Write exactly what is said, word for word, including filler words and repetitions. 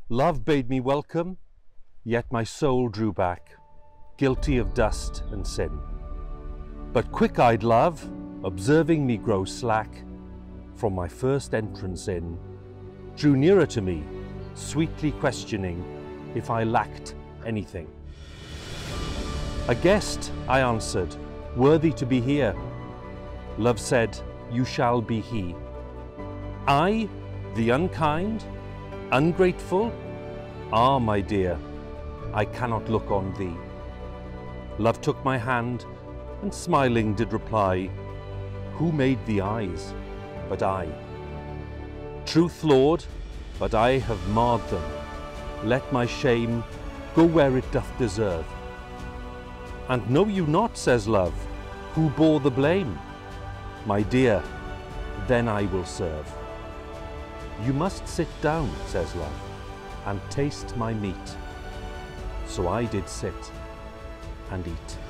Love bade me welcome, yet my soul drew back, guilty of dust and sin. But quick-eyed love, observing me grow slack, from my first entrance in, drew nearer to me, sweetly questioning if I lacked anything. A guest, I answered, worthy to be here. Love said, you shall be he. I, the unkind, ungrateful? Ah, my dear, I cannot look on thee. Love took my hand, and smiling did reply, who made the eyes, but I? Truth, Lord, but I have marred them. Let my shame go where it doth deserve. And know you not, says love, who bore the blame? My dear, then I will serve. You must sit down, says love, and taste my meat. So I did sit and eat.